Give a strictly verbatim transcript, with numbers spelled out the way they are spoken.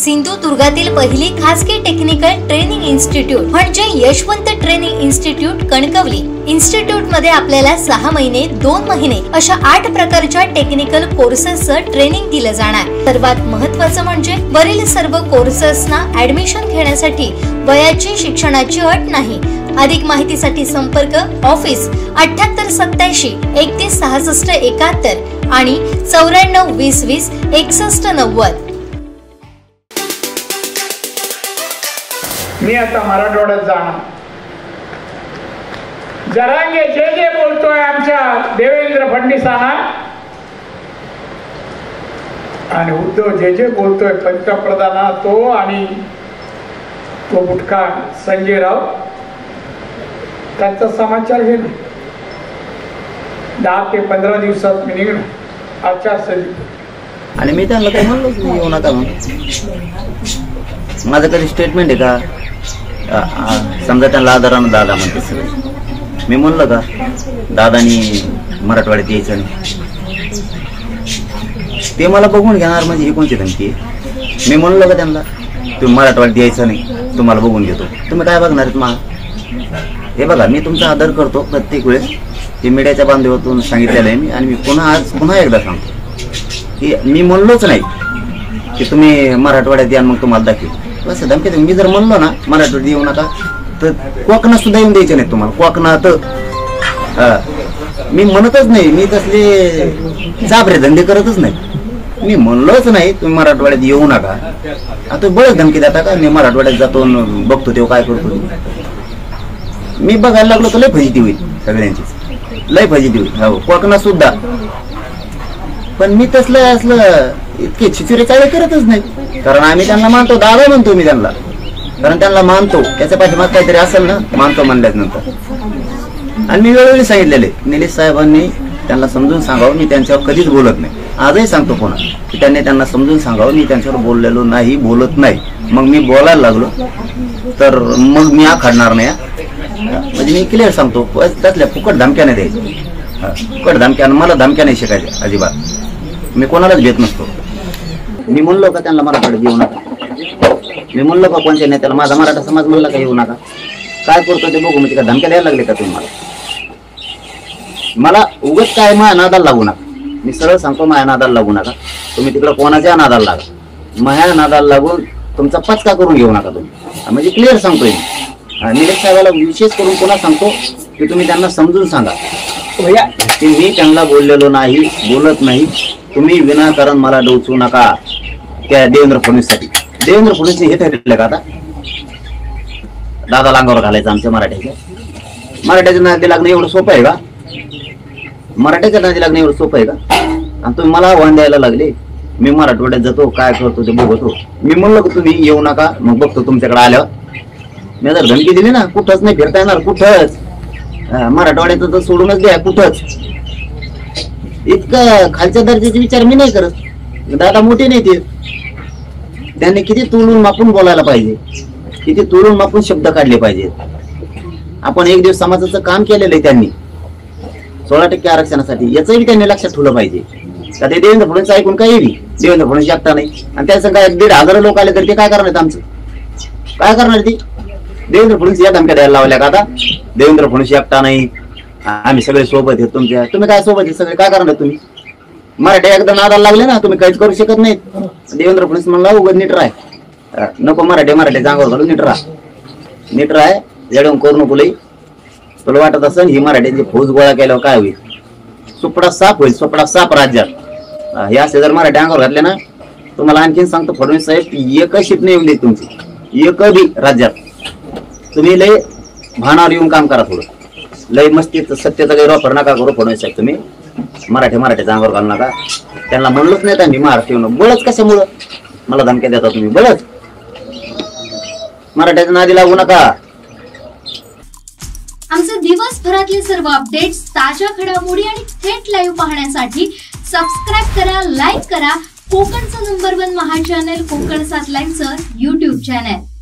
सिंधुदुर्गातील पहिली खासगी technical training institute म्हणजे Yashwant training institute Kankavli. Institute मध्ये आपल्याला सहा महिने दोन महिने अशा आठ प्रकारच्या टेक्निकल कोर्सेसचं ट्रेनिंग दिलं जाणार। सर्वात महत्त्वाचं म्हणजे वरील सर्व कोर्सेसना ऍडमिशन घेण्यासाठी वयाची शिक्षणाची अट नाही। अधिक माहितीसाठी संपर्क ऑफिस अठ्ठ्याहत्तर सत्याऐंशी एकतीस सहासष्ट एकाहत्तर आणि चौऱ्याण्णव वीस वीस एकसष्ट नव्वद। मी आता मराठवाड्यात जाणार। जरांगे जे जे बोलतोय आमच्या देवेंद्र फडणवीसांना आणि उद्धव जे जे बोलतोय पंतप्रधाना तो आणि तो मुटका संजय राऊत त्यांचा समाचार घे ना। दहा ते पंधरा दिवसात मी निघणार आचारसंहिता। आणि मी त्यांना काय म्हणलो की येऊ नका म्हणून। माझं कधी स्टेटमेंट आहे का? समजा त्यांना आदरानं दादा म्हणते सगळं। मी म्हणलं का दादानी मराठवाड्यात यायचं नाही? ते मला बघून घेणार म्हणजे ही कोणती धमकी आहे? मी म्हणलं का त्यांना तुम्ही मराठवाड्यात यायचं नाही, तुम्हाला बघून घेतो? तुम्ही काय बघणार आहेत मा? हे बघा, मी तुमचा आदर करतो प्रत्येक वेळेस, ते मीडियाच्या बांधवातून सांगितलेलं आहे मी। आणि मी पुन्हा आज पुन्हा एकदा सांगतो की मी म्हणलोच नाही की तुम्ही मराठवाड्यात या मग तुम्हाला दाखवेल असं धमकी। मी जर म्हणलो ना मराठवाड्यात येऊ नका तर कोकणात सुद्धा येऊन द्यायचे नाही तुम्हाला। कोकणात मी म्हणतच नाही, मी तसले चाबरे धंदे करतच नाही। मी म्हणलोच नाही तुम्ही मराठवाड्यात येऊ नका। आता बळच धमकी देता का? मी मराठवाड्यात जातो बघतो तेव्हा काय करतो। मी बघायला लागलो तर लय फजिती होईल सगळ्यांची, लय फजिती होईल हो कोकणात सुद्धा। पण मी तसलं असलं इतके छिचुरे चाळे करतच नाही, कारण आम्ही त्यांना मानतो, दादा म्हणतो मी त्यांना, कारण त्यांना मानतो। त्याच्या पाठीमाग काहीतरी असेल ना, मानतो म्हणल्यानंतर। आणि मी वेळोवेळी सांगितलेले निलेश साहेबांनी त्यांना समजून सांगावं, मी त्यांच्यावर कधीच बोलत नाही। आजही सांगतो पुन्हा की त्यांनी त्यांना समजून सांगावं, मी त्यांच्यावर बोललेलो नाही, बोलत नाही। मग मी बोलायला लागलो तर मग मी आखडणार नाही, म्हणजे मी क्लिअर सांगतो। त्यातल्या फुकट धमक्या नाही द्यायच्या, फुकट धमक्या मला धमक्या नाही शिकायच्या अजिबात। मी कोणालाच भेट नसतो। मी म्हणलो का त्यांना मराठवाड्यात येऊ नका? मी म्हणलो का कोणत्या नेत्याला? माझा मराठा समाज म्हणला का येऊ नका? काय करतो ते बघू, म्हणजे का धमक्या द्यायला लागले का तुम्ही मला? मला उगत काय माझ्या नादाला लागू नका। मी सरळ सांगतो, माझ्या नादाला लागू नका तुम्ही। तिकडे कोणाच्या नादाला लागा, माझ्या नादाला लागून तुमचा पचका करून घेऊ नका तुम्ही, म्हणजे क्लिअर सांगतोय मी। निलेश साहेबाला विशेष करून पुन्हा सांगतो की तुम्ही त्यांना समजून सांगा की मी त्यांना बोललेलो नाही, बोलत नाही। तुम्ही विनाकारण मला डोचू नका त्या देवेंद्र फडणवीससाठी। देवेंद्र फडणवीस हे ठरले का आता दादा लांगावर घालायचं आमच्या मराठ्याच्या? मराठ्याच्या नादी लागणं एवढं सोपं आहे का? मराठ्याच्या नादी लागणं एवढं सोपं आहे का? आणि तुम्ही मला आव्हान द्यायला लागले, मी मराठवाड्यात जातो काय करतो ते बघतो। मी म्हणलो की तुम्ही येऊ नका, मग बघतो तुमच्याकडे आल्यावर। मी जर धमकी दिली ना, कुठंच नाही फिरता येणार, कुठंच मराठवाड्याचं तर सोडूनच द्या, कुठंच। इतकं खालच्या दर्जाचे विचार मी नाही करत। दादा मोठे नाही ते, त्यांनी किती तुळून मापून बोलायला पाहिजे, किती तुळून मापून शब्द काढले पाहिजेत। आपण एक दिवस समाजाचं काम केलेलं आहे त्यांनी सोळा टक्के आरक्षणासाठी, याचंही त्यांनी लक्षात ठेवलं पाहिजे। का ते देवेंद्र फडणवीस ऐकून काय येवी? देवेंद्र फडणवीस एकटा नाही, आणि त्याचं काय दीड हजार लोक आले तर ते काय करणार? आमचं काय करणार? ती देवेंद्र फडणवीस या धमक्या द्यायला लावल्या का? आता देवेंद्र फडणवीस एकटा नाही, आम्ही सगळे सोबत आहेत तुमच्या। तुम्ही काय सोबत आहे सगळे? काय करणार तुम्ही? मराठी एकदा नादाला लागले ना, तुम्ही काहीच करू शकत नाहीत। देवेंद्र फडणवीस म्हणला उगाच नीट राय, नको मराठी मराठी जागावर घालून नीट राह, नीट राय, येऊन करू नको लई। तुला वाटत असेल ही मराठीची फौज गोळा केल्यावर काय होईल? सुपडा साप होईल, सुपडा साप राज्यात। हे असे जर मराठी अंगावर घातले ना, तुम्हाला आणखीन सांगतो फडणवीस साहेब एक शिप नाही येऊन देत तुमची, एक बी राज्यात। तुम्ही लय भानावर येऊन काम करा, थोडं लय मस्तीचं सत्याचा काही वापर नका करू फडणवीस साहेब। तुम्ही मराठी मराठीचा अंगावर घालू नका। त्यांना म्हणलंच नाही त्यांनी महाराष्ट्र येऊन, बळच कशामुळं मला धमक्या देता तुम्ही? बळच मराठ्याच्या नादी लागू नका। आमचे दिवसभरातले सर्व अपडेट्स, ताज्या घडामोडी आणि थेट लाईव्ह पाहण्यासाठी सबस्क्राईब करा, लाईक करा कोकणचं नंबर वन महा चॅनल कोकण सात लाईनचं युट्यूब चॅनल।